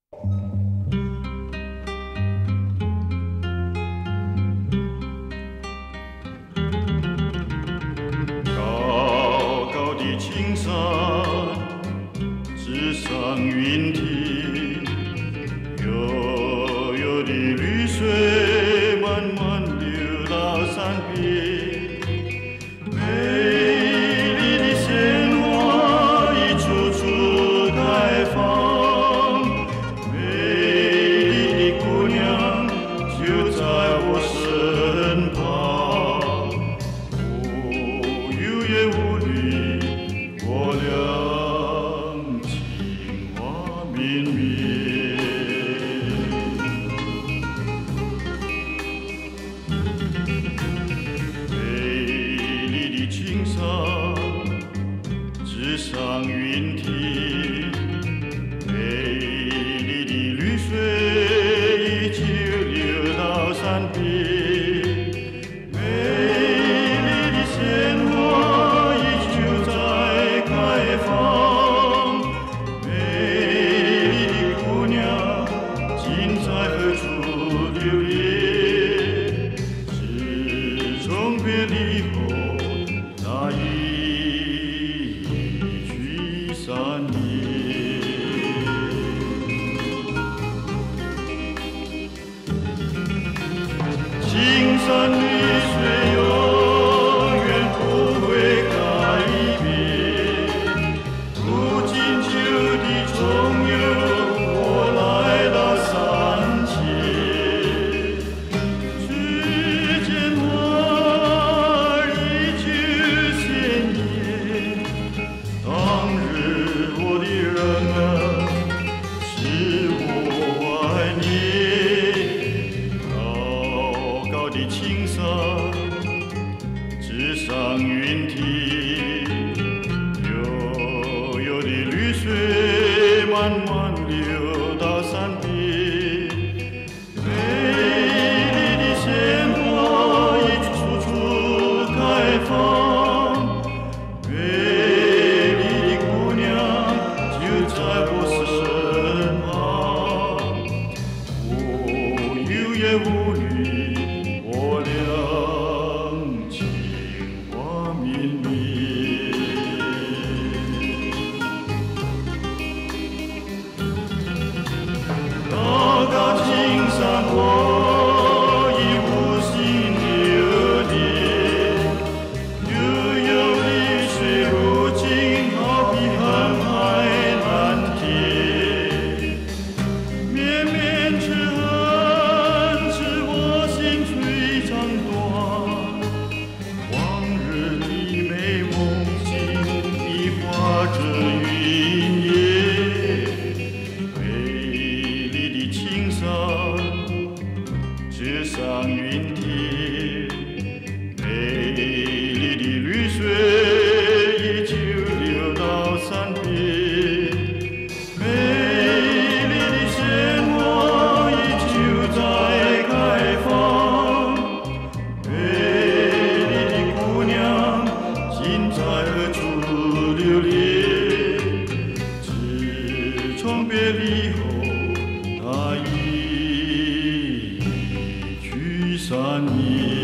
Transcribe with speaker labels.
Speaker 1: 高高的青山，直上云梯，悠悠的绿水慢慢流到山边。 直上云梯，美丽的绿水依旧流到山边，美丽的鲜花依旧在开放，美丽的姑娘今在何处流连？自从别离后，那3年，青山绿水永远不会改变。如今秋的重游，我来到山前，只见花儿依旧鲜艳。当日我的人儿，是我怀念。高高的青山，直上云梯，悠悠的绿水慢慢流到山边，美丽的鲜花已处处开放，美丽的姑娘就在我身旁，我有言无语，我俩情话绵绵。高高青山，我已无心留恋，悠悠绿水如今好比航海蓝天，绵绵痴恨使我心碎肠断，往日的美梦境已化成云烟，美丽的青山，直上云梯，美丽的绿水依旧流到山边，美丽的鲜花依旧在开放，美丽的姑娘今在何处流连？自从别离后，她已去3年。